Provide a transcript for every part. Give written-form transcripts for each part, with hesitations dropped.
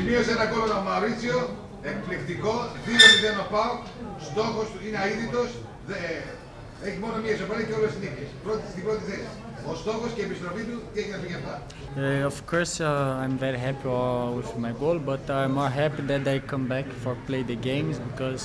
Σημείωσε ένα γκολ ο Μαουρίτσιο, εκπληκτικό, 2-0 ο ΠΑΟΚ, στόχος του είναι αείδητος, έχει μόνο μία ισοπαλία και όλες τις νίκες. Στην πρώτη θέση. Ο στόχος και η επιστροφή του, τι έχει να πει γι' αυτά? Of course, I'm very happy with my goal, but I'm more happy that I come back for play the games because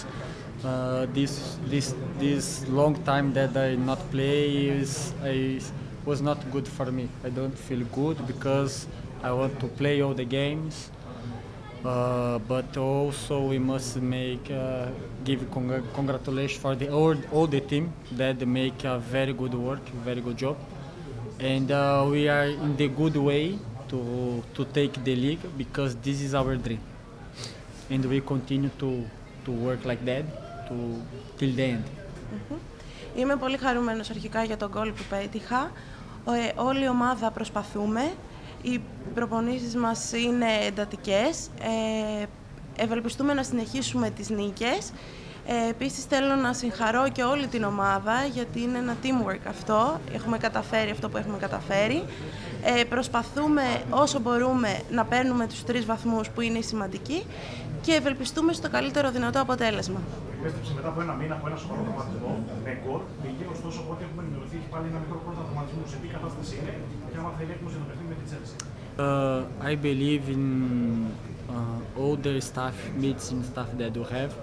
this long time that I not play was not good for me. I don't feel good because I want to play all the games, but also we must give congratulations for all the team that make a very good work, very good job. And we are in the good way to take the league because this is our dream, and we continue to work like that till the end. Είμαι πολύ χαρούμενος αρχικά για τον γκολ που πέτυχα. Όλη η ομάδα προσπαθούμε. Οι προπονήσεις μας είναι εντατικές. Ευελπιστούμε να συνεχίσουμε τις νίκες. Επίσης θέλω να συγχαρώ και όλη την ομάδα γιατί είναι ένα teamwork αυτό. Έχουμε καταφέρει αυτό που έχουμε καταφέρει. Προσπαθούμε όσο μπορούμε να παίρνουμε τους 3 βαθμούς που είναι σημαντικοί και ευελπιστούμε στο καλύτερο δυνατό αποτέλεσμα. Επέστρεψε μετά από ένα μήνα από ένα σοβαρό τραυματισμό με γκολ. Πήγε ωστόσο από ό,τι έχουμε ενημερωθεί έχει πάλι ένα μικρό τραυματισμό. Σε τι κατάσταση είναι και άμα θα είναι έτοιμος για το παιχνίδι με την Chelsea? I believe in all the medicine staff that we have.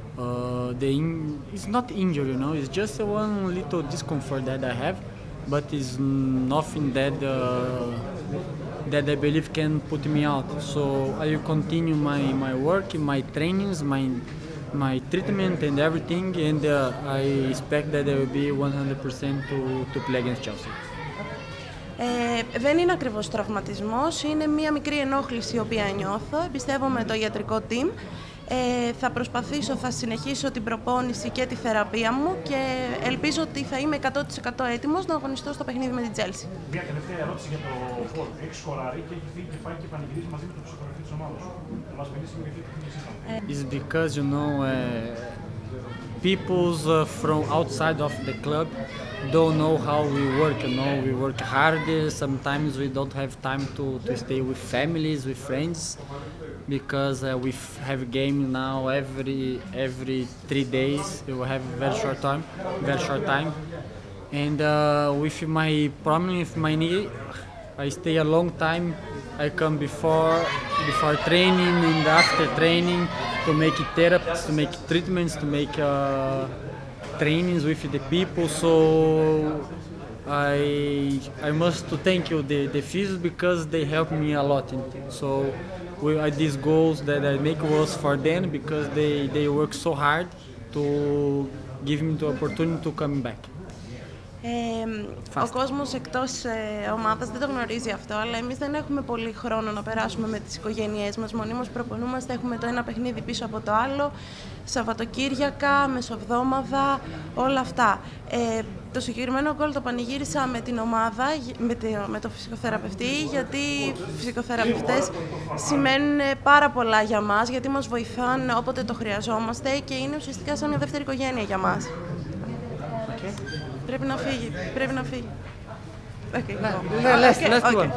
It's not injury, you know. It's just one little discomfort that I have, but it's nothing that I believe can put me out. So I will continue my work, my trainings, my treatment and everything, and I expect that I will be 100% to play against Chelsea. Δεν είναι ακριβώς τραυματισμός, είναι μία μικρή ενόχληση η οποία νιώθω. Εμπιστεύομαι το ιατρικό team. Θα προσπαθήσω, θα συνεχίσω την προπόνηση και τη θεραπεία μου και ελπίζω ότι θα είμαι 100% έτοιμος να αγωνιστώ στο παιχνίδι με την Chelsea. Μια τελευταία ερώτηση για το φόρο. Έχει σκοράρει και έχει φύγει και πάει και πανηγυρίζει μαζί με τον ψυχογραφή της ομάδας σου. Θα μας μιλήσει με αυτή τη στιγμή. It's because, you know, people from outside of the club don't know how we work, you know. We work hard, sometimes we don't have time to stay with families, with friends, because we have game now every 3 days. We have very short time. And with my problem with my knee, I stay a long time. I come before training and after training to make therapies, to make treatments, to make trainings with the people. So I must to thank you the physio because they help me a lot. So these goals that I make was for them because they work so hard to give me the opportunity to come back. Ο κόσμος εκτός ομάδας δεν το γνωρίζει αυτό, αλλά εμείς δεν έχουμε πολύ χρόνο να περάσουμε με τις οικογένειές μας. Μονίμως προπονούμαστε, έχουμε το ένα παιχνίδι πίσω από το άλλο, Σαββατοκύριακα, μεσοβδόμαδα, όλα αυτά. Το συγκεκριμένο γκολ το πανηγύρισα με την ομάδα, με το φυσικοθεραπευτή, γιατί οι φυσικοθεραπευτές σημαίνουν πάρα πολλά για μας, γιατί μας βοηθάνε όποτε το χρειαζόμαστε και είναι ουσιαστικά σαν μια δεύτερη οικογένεια για μας. Πρέπει να φύγει, πρέπει να φύγει. Last one.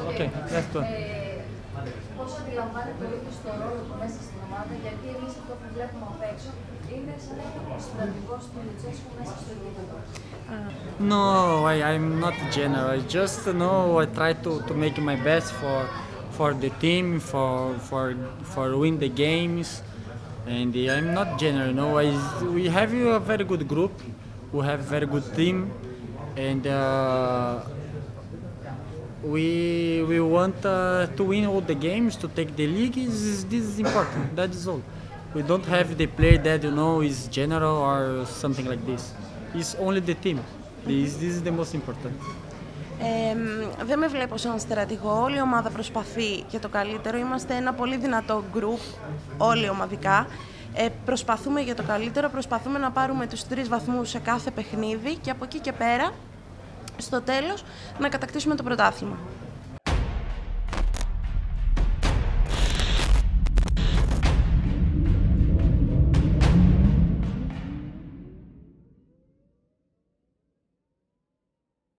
Πώς αντιλαμβάνεται ο ίδιος το ρόλο του μέσα στην ομάδα, γιατί εμείς αυτό που βλέπουμε απ' έξω είναι σαν να είναι ο συνταγικός του Λουτσέσκου μέσα στο γήπεδο. No, I'm not general. I just I try to make my best for the team, for win the games, and I'm not general. No, we have a very good group. We have a very good team, and we want to win all the games, to take the league. This is important. That is all. We don't have the player that is general or something like this. It's only the team. This is the most important. Δεν με βλέπω σαν στρατηγό. Όλη η ομάδα προσπαθεί για το καλύτερο. Είμαστε ένα πολύ δυνατό group, όλοι ομαδικά. Προσπαθούμε για το καλύτερο, προσπαθούμε να πάρουμε τους 3 βαθμούς σε κάθε παιχνίδι και από εκεί και πέρα, στο τέλος, να κατακτήσουμε το πρωτάθλημα.